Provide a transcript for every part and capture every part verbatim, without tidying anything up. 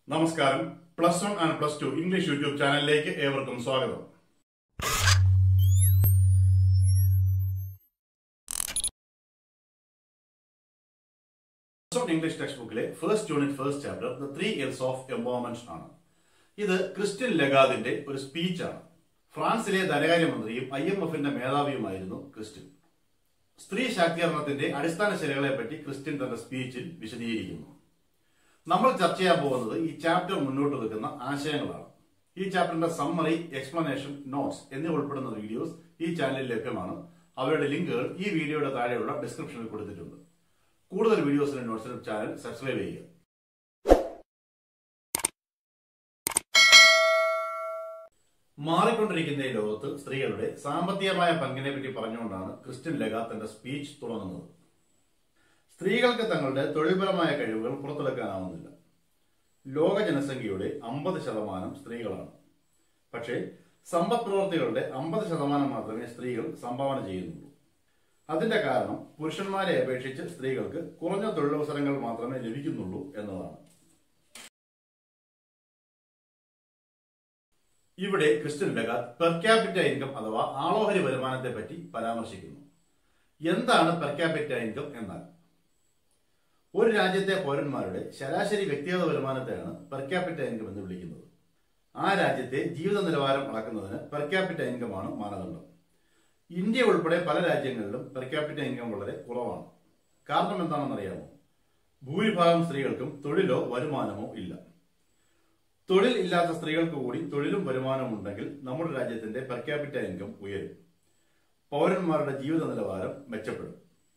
നമസ്കാരം. Plus one and plus two English YouTube ചാനലിലേക്ക് ഏവർക്കും സ്വാഗതം. പ്ലസ് വൺ ഇംഗ്ലീഷ് ടെക്സ്റ്റ് ബുക്കിലെ first unit first chapter the three years of empowerment ആണ്. ഇത് ക്രിസ്ത്യൻ ലഗാർഡിന്റെ ഒരു സ്പീച്ചാണ്. ഫ്രാൻസിലെ ധനകാര്യമന്ത്രിയും ഐ എം എഫിന്റെ മേധാവിയുമായിരുന്നു ക്രിസ്ത്യൻ. സ്ത്രീ ശാക്തീകരണത്തിന്റെ അടിസ്ഥാന ശൈലികളെ പറ്റി ക്രിസ്ത്യൻ തന്റെ സ്പീച്ചിൽ വിശദീകരിക്കുന്നു. നമ്മൾ ചർച്ച ചെയ്യാൻ പോകുന്നത് ഈ ചാപ്റ്റർ മുന്നോട്ട് വെക്കുന്ന ആശയങ്ങളാണ്. ഈ ചാപ്റ്ററിന്റെ സമ്മറി, എക്സ്പ്ലനേഷൻ, നോട്ട്സ് എന്നിവ ഉൾപ്പെടുന്ന വീഡിയോസ് ഈ ചാനലിൽ ലഭ്യമാണ്. അവയുടെ ലിങ്കുകൾ ഈ വീഡിയോയുടെ താഴെയുള്ള ഡിസ്ക്രിപ്ഷനിൽ കൊടുത്തിട്ടുണ്ട്. കൂടുതൽ വീഡിയോസിനും നോട്ട്സിനും ചാനൽ സബ്സ്ക്രൈബ് ചെയ്യുക. മാറിക്കൊണ്ടിരിക്കുന്ന ഈ ലോകത്ത് സ്ത്രീകളുടെ സാമ്പത്തികമായ പങ്കിനെ പറ്റി പറഞ്ഞുകൊണ്ടാണ് ക്രിസ്ത്യൻ ലഗാർഡ് തന്റെ സ്പീച്ച് തുടങ്ങുന്നത്. സ്ത്രീകൾക്ക് തങ്ങളുടെ തൊഴിൽപരമായ കഴിവുകൾ പുറത്തെടുക്കാനാവുന്നില്ല. ലോക ജനസംഖ്യയുടെ അമ്പത് ശതമാനം സ്ത്രീകളാണ്. പക്ഷേ സമ്പദ് പ്രവർത്തികളുടെ അമ്പത് ശതമാനം മാത്രമേ സ്ത്രീകൾ സംഭാവന ചെയ്യുന്നുള്ളൂ. അതിന്റെ കാരണം പുരുഷന്മാരെ അപേക്ഷിച്ച് സ്ത്രീകൾക്ക് കുറഞ്ഞ തൊഴിലവസരങ്ങൾ മാത്രമേ ലഭിക്കുന്നുള്ളൂ എന്നതാണ്. ഇവിടെ Christine Lagarde per capita income അഥവാ ആളോഹരി വരുമാനത്തെ പറ്റി പരാമർശിക്കുന്നു. എന്താണ് പെർ ക്യാപിറ്റ ഇൻകം എന്നാൽ? ഒരു രാജ്യത്തെ പൗരന്മാരുടെ ശരാശരി വ്യക്തിഗത വരുമാനത്തെയാണ് പെർ ക്യാപിറ്റ ഇൻകം എന്ന് വിളിക്കുന്നത്. ആ രാജ്യത്തെ ജീവിത നിലവാരം അളക്കുന്നതിന് പെർ ക്യാപിറ്റ ഇൻകമാണ് മാനദണ്ഡം. ഇന്ത്യ ഉൾപ്പെടെ പല രാജ്യങ്ങളിലും പെർ ക്യാപിറ്റ ഇൻകം വളരെ കുറവാണ്. കാരണം എന്താണെന്നറിയാമോ? ഭൂരിഭാഗം സ്ത്രീകൾക്കും തൊഴിലോ വരുമാനമോ ഇല്ല. തൊഴിൽ ഇല്ലാത്ത സ്ത്രീകൾക്ക് കൂടി തൊഴിലും വരുമാനവും ഉണ്ടെങ്കിൽ നമ്മുടെ രാജ്യത്തിന്റെ പെർ ക്യാപിറ്റ ഇൻകം ഉയരും. പൗരന്മാരുടെ ജീവിത നിലവാരം മെച്ചപ്പെടും.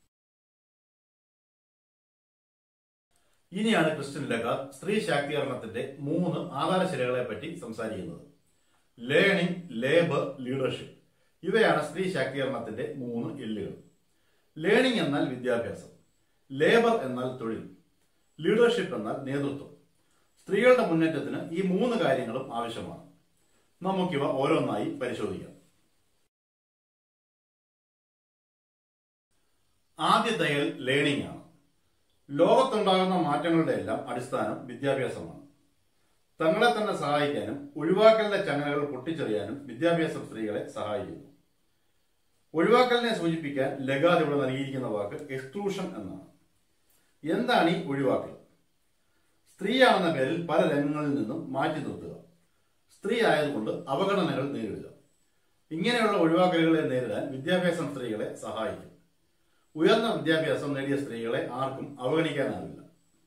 ഇനിയാണ് ക്രിസ്ത്യൻ ലഗാർഡ് സ്ത്രീ ശാക്തീകരണത്തിന്റെ മൂന്ന് ആധാരശിലകളെ പറ്റി സംസാരിക്കുന്നത്. ലേണിംഗ്, ലേബർ, ലീഡർഷിപ്പ് ഇവയാണ് സ്ത്രീ ശാക്തീകരണത്തിന്റെ മൂന്ന് എല്ലുകൾ. ലേണിംഗ് എന്നാൽ വിദ്യാഭ്യാസം, ലേബർ എന്നാൽ തൊഴിൽ, ലീഡർഷിപ്പ് എന്നാൽ നേതൃത്വം. സ്ത്രീകളുടെ മുന്നേറ്റത്തിന് ഈ മൂന്ന് കാര്യങ്ങളും ആവശ്യമാണ്. നമുക്കിവ ഓരോന്നായി പരിശോധിക്കാം. ആദ്യത്തെ ലേണിംഗ് ആണ്. ലോകത്തുണ്ടാകുന്ന മാറ്റങ്ങളുടെ എല്ലാം അടിസ്ഥാനം വിദ്യാഭ്യാസമാണ്. തങ്ങളെ തന്നെ സഹായിക്കാനും ഒഴിവാക്കലിന്റെ ചങ്ങലകൾ പൊട്ടിച്ചെറിയാനും വിദ്യാഭ്യാസം സ്ത്രീകളെ സഹായിക്കുന്നു. ഒഴിവാക്കലിനെ സൂചിപ്പിക്കാൻ ലഗാർഡ് ഇവിടെ നൽകിയിരിക്കുന്ന വാക്ക് എക്സ്ക്ലൂഷൻ എന്നാണ്. എന്താണ് ഈ ഒഴിവാക്കൽ? സ്ത്രീയാണെന്ന പേരിൽ പല രംഗങ്ങളിൽ നിന്നും മാറ്റി നിർത്തുക, സ്ത്രീ ആയതുകൊണ്ട് അവഗണനകൾ നേരിടുക. ഇങ്ങനെയുള്ള ഒഴിവാക്കലുകളെ നേരിടാൻ വിദ്യാഭ്യാസം സ്ത്രീകളെ സഹായിക്കും. ഉയർന്ന വിദ്യാഭ്യാസം നേടിയ സ്ത്രീകളെ ആർക്കും അവഗണിക്കാനാവില്ല.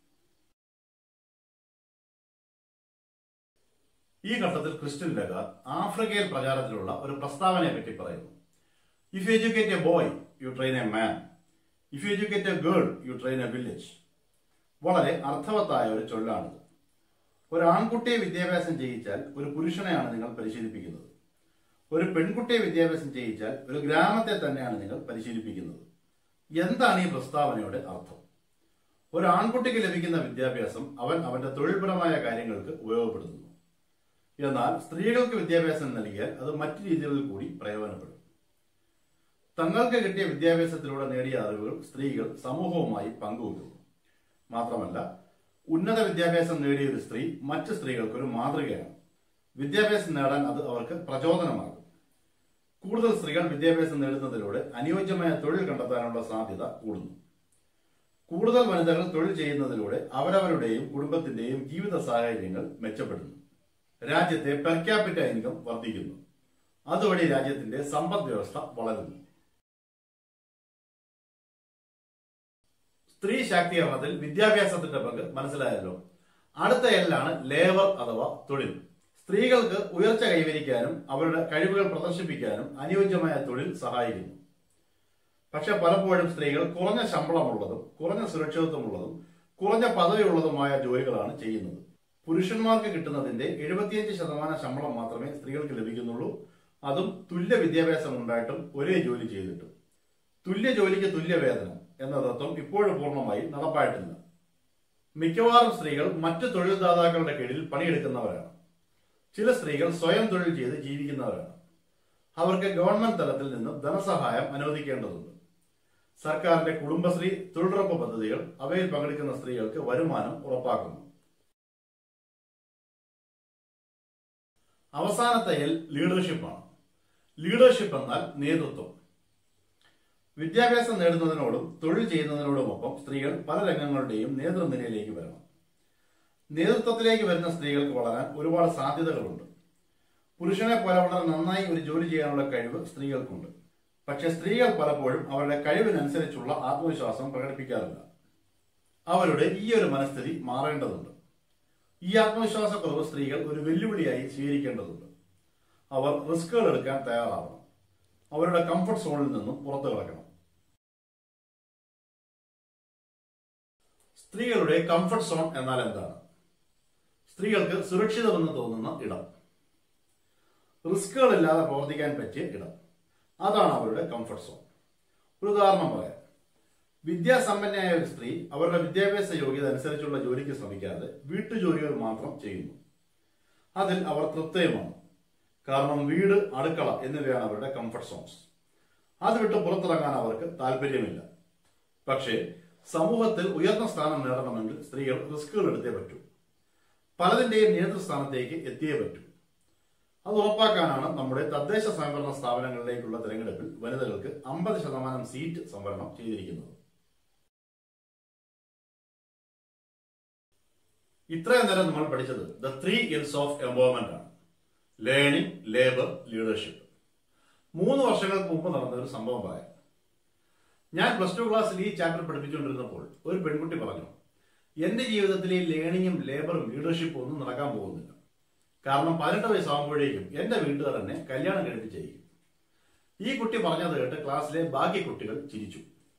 ഈ ഘട്ടത്തിൽ ക്രിസ്ത്യൻ ലഗാർഡ് ആഫ്രിക്കയിൽ പ്രചാരത്തിലുള്ള ഒരു പ്രസ്താവനയെ പറ്റി പറയുന്നു. If you educate a boy you train a man, if you educate a girl you train a village. വളരെ അർത്ഥവത്തായ ഒരു ചൊല്ലാണിത്. ഒരു ആൺകുട്ടിയെ വിദ്യാഭ്യാസം ചെയ്യിച്ചാൽ ഒരു പുരുഷനെയാണ് നിങ്ങൾ പരിശീലിപ്പിക്കുന്നത്. ഒരു പെൺകുട്ടിയെ വിദ്യാഭ്യാസം ചെയ്യിച്ചാൽ ഒരു ഗ്രാമത്തെ തന്നെയാണ് നിങ്ങൾ പരിശീലിപ്പിക്കുന്നത്. എന്താണ് ഈ പ്രസ്താവനയുടെ അർത്ഥം? ഒരു ആൺകുട്ടിക്ക് ലഭിക്കുന്ന വിദ്യാഭ്യാസം അവൻ അവന്റെ തൊഴിൽപരമായ കാര്യങ്ങൾക്ക് ഉപയോഗപ്പെടുത്തുന്നു. എന്നാൽ സ്ത്രീകൾക്ക് വിദ്യാഭ്യാസം നൽകിയാൽ അത് മറ്റു രീതികളിൽ കൂടി പ്രയോജനപ്പെടും. തങ്ങൾക്ക് കിട്ടിയ വിദ്യാഭ്യാസത്തിലൂടെ നേടിയ അറിവുകൾ സ്ത്രീകൾ സമൂഹവുമായി പങ്കുവെക്കുന്നു. മാത്രമല്ല, ഉന്നത വിദ്യാഭ്യാസം നേടിയ ഒരു സ്ത്രീ മറ്റ് സ്ത്രീകൾക്ക് ഒരു മാതൃകയാണ്. വിദ്യാഭ്യാസം നേടാൻ അത് അവർക്ക് പ്രചോദനമാകും. കൂടുതൽ സ്ത്രീകൾ വിദ്യാഭ്യാസം നേടുന്നതിലൂടെ അനുയോജ്യമായ തൊഴിൽ കണ്ടെത്താനുള്ള സാധ്യത കൂടുന്നു. കൂടുതൽ വനിതകൾ തൊഴിൽ ചെയ്യുന്നതിലൂടെ അവരവരുടെയും കുടുംബത്തിന്റെയും ജീവിത സാഹചര്യങ്ങൾ മെച്ചപ്പെടുന്നു. രാജ്യത്തെ പെർ ക്യാപിറ്റ ഇൻകം വർദ്ധിക്കുന്നു. അതുവഴി രാജ്യത്തിന്റെ സമ്പദ് വ്യവസ്ഥ വളരുന്നു. സ്ത്രീ ശാക്തീകരണത്തിൽ വിദ്യാഭ്യാസത്തിന്റെ പങ്ക് മനസ്സിലായല്ലോ. അടുത്ത എല്ലാണ് ലേബർ അഥവാ തൊഴിൽ. സ്ത്രീകൾക്ക് ഉയർച്ച കൈവരിക്കാനും അവരുടെ കഴിവുകൾ പ്രദർശിപ്പിക്കാനും അനുയോജ്യമായ തൊഴിൽ സഹായിക്കുന്നു. പക്ഷെ പലപ്പോഴും സ്ത്രീകൾ കുറഞ്ഞ ശമ്പളമുള്ളതും കുറഞ്ഞ സുരക്ഷിതത്വമുള്ളതും കുറഞ്ഞ പദവിയുള്ളതുമായ ജോലികളാണ് ചെയ്യുന്നത്. പുരുഷന്മാർക്ക് കിട്ടുന്നതിന്റെ എഴുപത്തിയഞ്ച് ശതമാനം ശമ്പളം മാത്രമേ സ്ത്രീകൾക്ക് ലഭിക്കുന്നുള്ളൂ. അതും തുല്യ വിദ്യാഭ്യാസം ഉണ്ടായിട്ടും ഒരേ ജോലി ചെയ്തിട്ടും. തുല്യ ജോലിക്ക് തുല്യ വേതനം എന്ന തത്വം ഇപ്പോഴും പൂർണ്ണമായി നടപ്പായിട്ടില്ല. മിക്കവാറും സ്ത്രീകൾ മറ്റു തൊഴിൽദാതാക്കളുടെ കീഴിൽ പണിയെടുക്കുന്നവരാണ്. ചില സ്ത്രീകൾ സ്വയം തൊഴിൽ ചെയ്ത് ജീവിക്കുന്നവരാണ്. അവർക്ക് ഗവൺമെന്റ് തലത്തിൽ നിന്നും ധനസഹായം അനുവദിക്കേണ്ടതുണ്ട്. സർക്കാരിന്റെ കുടുംബശ്രീ, തൊഴിലുറപ്പ് പദ്ധതികൾ അവയിൽ പങ്കെടുക്കുന്ന സ്ത്രീകൾക്ക് വരുമാനം ഉറപ്പാക്കുന്നു. അവസാനത്തെ എൽ ലീഡർഷിപ്പാണ്. ലീഡർഷിപ്പ് എന്നാൽ നേതൃത്വം. വിദ്യാഭ്യാസം നേടുന്നതിനോടും തൊഴിൽ ചെയ്യുന്നതിനോടുമൊപ്പം സ്ത്രീകൾ പല രംഗങ്ങളുടെയും നേതൃനിരയിലേക്ക് വരണം. നേതൃത്വത്തിലേക്ക് വരുന്ന സ്ത്രീകൾക്ക് വളരാൻ ഒരുപാട് സാധ്യതകളുണ്ട്. പുരുഷനെ പോലെ വളരെ നന്നായി ഒരു ജോലി ചെയ്യാനുള്ള കഴിവ് സ്ത്രീകൾക്കുണ്ട്. പക്ഷെ സ്ത്രീകൾ പലപ്പോഴും അവരുടെ കഴിവിനനുസരിച്ചുള്ള ആത്മവിശ്വാസം പ്രകടിപ്പിക്കാറില്ല. അവരുടെ ഈ ഒരു മനസ്ഥിതി മാറേണ്ടതുണ്ട്. ഈ ആത്മവിശ്വാസക്കുറവ് സ്ത്രീകൾ ഒരു വെല്ലുവിളിയായി സ്വീകരിക്കേണ്ടതുണ്ട്. അവർ റിസ്കുകൾ എടുക്കാൻ തയ്യാറാവണം. അവരുടെ കംഫർട്ട് സോണിൽ നിന്നും പുറത്തു കിടക്കണം. സ്ത്രീകളുടെ കംഫർട്ട് സോൺ എന്നാൽ എന്താണ്? സ്ത്രീകൾക്ക് സുരക്ഷിതമെന്ന് തോന്നുന്ന ഇടം, റിസ്കുകളില്ലാതെ പ്രവർത്തിക്കാൻ പറ്റിയ ഇടം, അതാണ് അവരുടെ കംഫർട്ട് സോൺ. ഒരു ഉദാഹരണം പറയാം. വിദ്യാസമ്പന്നയായ ഒരു സ്ത്രീ അവരുടെ വിദ്യാഭ്യാസ യോഗ്യത അനുസരിച്ചുള്ള ജോലിക്ക് ശ്രമിക്കാതെ വീട്ടുജോലികൾ മാത്രം ചെയ്യുന്നു. അതിൽ അവർ തൃപ്തയുമാണ്. കാരണം വീട്, അടുക്കള എന്നിവയാണ് അവരുടെ കംഫർട്ട് സോൺസ്. അത് വിട്ട് പുറത്തിറങ്ങാൻ അവർക്ക് താല്പര്യമില്ല. പക്ഷേ സമൂഹത്തിൽ ഉയർന്ന സ്ഥാനം നേടണമെങ്കിൽ സ്ത്രീകൾ റിസ്കുകൾ എടുത്തേ പറ്റൂ. പലതിന്റെയും നേതൃസ്ഥാനത്തേക്ക് എത്തിയേ പറ്റൂ. അത് ഉറപ്പാക്കാനാണ് നമ്മുടെ തദ്ദേശ സ്വയംഭരണ സ്ഥാപനങ്ങളിലേക്കുള്ള തെരഞ്ഞെടുപ്പിൽ വനിതകൾക്ക് അമ്പത് ശതമാനം സീറ്റ് സംവരണം ചെയ്തിരിക്കുന്നത്. ഇത്രയും നേരം നമ്മൾ പഠിച്ചത് the three Ls of empowerment ആണ്. Learning, labour, leadership. മൂന്ന് വർഷങ്ങൾക്ക് മുമ്പ് നടന്ന ഒരു സംഭവം പറയാം. ഞാൻ പ്ലസ് ടു ക്ലാസ്സിൽ ഈ ചാപ്റ്റർ പഠിപ്പിച്ചുകൊണ്ടിരുന്നപ്പോൾ ഒരു പെൺകുട്ടി പറഞ്ഞു, എന്റെ ജീവിതത്തിൽ ഈ ലേണിംഗും ലേബറും ലീഡർഷിപ്പും ഒന്നും നടക്കാൻ പോകുന്നില്ല. കാരണം പതിനെട്ട് വയസ്സാകുമ്പോഴേക്കും എന്റെ വീട്ടുകാർ എന്നെ കല്യാണം കഴിപ്പിച്ചായിരിക്കും. ഈ കുട്ടി പറഞ്ഞത് കേട്ട് ക്ലാസ്സിലെ ബാക്കി കുട്ടികൾ ചിരിച്ചു.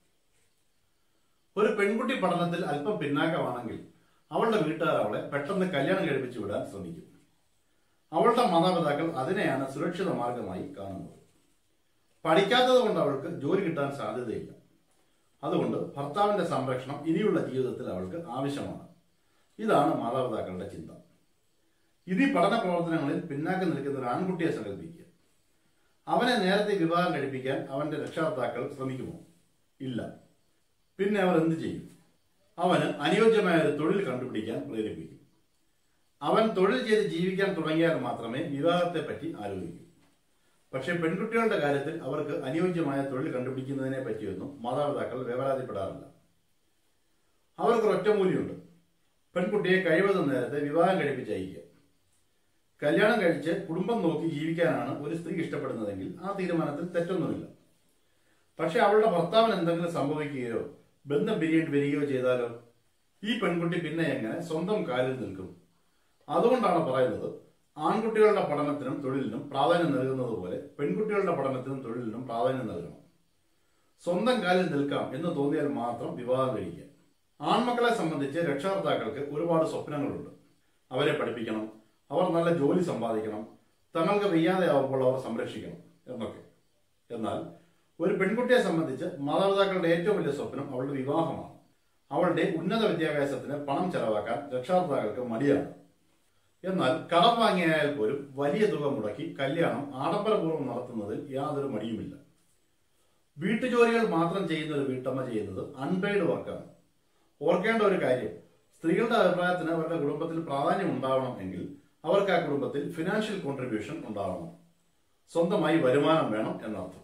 ഒരു പെൺകുട്ടി പഠനത്തിൽ അല്പം പിന്നാക്കമാണെങ്കിൽ അവളുടെ വീട്ടുകാർ അവളെ പെട്ടെന്ന് കല്യാണം കഴിപ്പിച്ചു വിടാൻ ശ്രമിക്കും. അവളുടെ മാതാപിതാക്കൾ അതിനെയാണ് സുരക്ഷിത മാർഗമായി കാണുന്നത്. പഠിക്കാത്തത് കൊണ്ട് അവൾക്ക് ജോലി കിട്ടാൻ സാധ്യതയില്ല. അതുകൊണ്ട് ഭർത്താവിന്റെ സംരക്ഷണം ഇനിയുള്ള ജീവിതത്തിൽ അവൾക്ക് ആവശ്യമാണ്. ഇതാണ് മാതാപിതാക്കളുടെ ചിന്ത. ഇനി പഠന പ്രവർത്തനങ്ങളിൽ പിന്നാക്കം നിൽക്കുന്ന ഒരു ആൺകുട്ടിയെ സങ്കല്പിക്കുക. അവനെ നേരത്തെ വിവാഹം കഴിപ്പിക്കാൻ അവന്റെ രക്ഷകർത്താക്കൾ ശ്രമിക്കുമോ? ഇല്ല. പിന്നെ അവർ എന്ത് ചെയ്യും? അവന് അനുയോജ്യമായ ഒരു തൊഴിൽ കണ്ടുപിടിക്കാൻ പ്രേരിപ്പിക്കും. അവൻ തൊഴിൽ ചെയ്ത് ജീവിക്കാൻ തുടങ്ങിയാൽ മാത്രമേ വിവാഹത്തെ പറ്റി ആലോചിക്കൂ. പക്ഷെ പെൺകുട്ടികളുടെ കാര്യത്തിൽ അവർക്ക് അനുയോജ്യമായ തൊഴിൽ കണ്ടുപിടിക്കുന്നതിനെ പറ്റിയൊന്നും മാതാപിതാക്കൾ വേവലാതിപ്പെടാറില്ല. അവർക്ക് ഒറ്റമൂലിയുണ്ട്. പെൺകുട്ടിയെ കഴിവതും നേരത്തെ വിവാഹം കഴിപ്പിച്ചയക്കുക. കല്യാണം കഴിച്ച് കുടുംബം നോക്കി ജീവിക്കാനാണ് ഒരു സ്ത്രീ ഇഷ്ടപ്പെടുന്നതെങ്കിൽ ആ തീരുമാനത്തിൽ തെറ്റൊന്നുമില്ല. പക്ഷെ അവളുടെ ഭർത്താവിന് എന്തെങ്കിലും സംഭവിക്കുകയോ ബന്ധം പിരിയേണ്ടി വരികയോ ചെയ്താലോ ഈ പെൺകുട്ടി പിന്നെ എങ്ങനെ സ്വന്തം കാലിൽ നിൽക്കും? അതുകൊണ്ടാണ് പറയുന്നത്, ആൺകുട്ടികളുടെ പഠനത്തിനും തൊഴിലിനും പ്രാധാന്യം നൽകുന്നത് പോലെ പെൺകുട്ടികളുടെ പഠനത്തിനും തൊഴിലിനും പ്രാധാന്യം നൽകണം. സ്വന്തം കാലിൽ നിൽക്കാം എന്ന് തോന്നിയാൽ മാത്രം വിവാഹം കഴിക്കുക. ആൺമക്കളെ സംബന്ധിച്ച് രക്ഷകർത്താക്കൾക്ക് ഒരുപാട് സ്വപ്നങ്ങളുണ്ട്. അവരെ പഠിപ്പിക്കണം, അവർ നല്ല ജോലി സമ്പാദിക്കണം, തങ്ങൾക്ക് വയ്യാതെയാവുമ്പോൾ അവർ സംരക്ഷിക്കണം എന്നൊക്കെ. എന്നാൽ ഒരു പെൺകുട്ടിയെ സംബന്ധിച്ച് മാതാപിതാക്കളുടെ ഏറ്റവും വലിയ സ്വപ്നം അവളുടെ വിവാഹമാണ്. അവളുടെ ഉന്നത വിദ്യാഭ്യാസത്തിന് പണം ചെലവാക്കാൻ രക്ഷകർത്താക്കൾക്ക് മടിയാണ്. എന്നാൽ കടം വാങ്ങിയാൽ പോലും വലിയ തുക മുടക്കി കല്യാണം ആഡംബരപൂർവ്വം നടത്തുന്നതിൽ യാതൊരു മടിയുമില്ല. വീട്ടുജോലികൾ മാത്രം ചെയ്യുന്ന ഒരു വീട്ടമ്മ ചെയ്യുന്നത് അൺപെയ്ഡ് വർക്കാണ്. ഓർക്കേണ്ട ഒരു കാര്യം, സ്ത്രീകളുടെ അഭിപ്രായത്തിന് അവരുടെ കുടുംബത്തിൽ പ്രാധാന്യം ഉണ്ടാവണം എങ്കിൽ അവർക്ക് ആ കുടുംബത്തിൽ ഫിനാൻഷ്യൽ കോൺട്രിബ്യൂഷൻ ഉണ്ടാവണം. സ്വന്തമായി വരുമാനം വേണം എന്നർത്ഥം.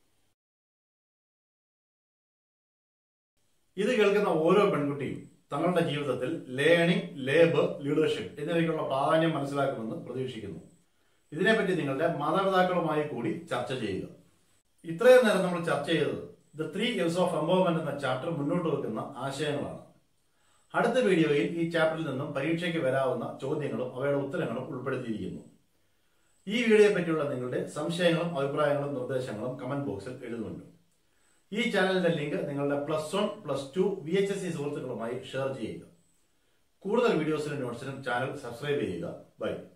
ഇത് കേൾക്കുന്ന ഓരോ പെൺകുട്ടിയും തങ്ങളുടെ ജീവിതത്തിൽ ലേണിംഗ്, ലേബർ, ലീഡർഷിപ്പ് എന്നിവയ്ക്കുള്ള പ്രാധാന്യം മനസ്സിലാക്കുമെന്ന് പ്രതീക്ഷിക്കുന്നു. ഇതിനെപ്പറ്റി നിങ്ങളുടെ മാതാപിതാക്കളുമായി കൂടി ചർച്ച ചെയ്യുക. ഇത്രയും നേരം നമ്മൾ ചർച്ച ചെയ്തത് the three Ls of empowerment എന്ന ചാപ്റ്റർ മുന്നോട്ട് വെക്കുന്ന ആശയങ്ങളാണ്. അടുത്ത വീഡിയോയിൽ ഈ ചാപ്റ്ററിൽ നിന്നും പരീക്ഷയ്ക്ക് വരാവുന്ന ചോദ്യങ്ങളും അവയുടെ ഉത്തരങ്ങളും ഉൾപ്പെടുത്തിയിരിക്കുന്നു. ഈ വീഡിയോയെ പറ്റിയുള്ള നിങ്ങളുടെ സംശയങ്ങളും അഭിപ്രായങ്ങളും നിർദ്ദേശങ്ങളും കമന്റ് ബോക്സിൽ എഴുതുന്നുണ്ട്. ഈ ചാനലിന്റെ ലിങ്ക് നിങ്ങളുടെ plus one plus two V H S C സുഹൃത്തുക്കളുമായി ഷെയർ ചെയ്യുക. കൂടുതൽ വീഡിയോസിനും നോട്ട്സിനും ചാനൽ സബ്സ്ക്രൈബ് ചെയ്യുക. ബൈ.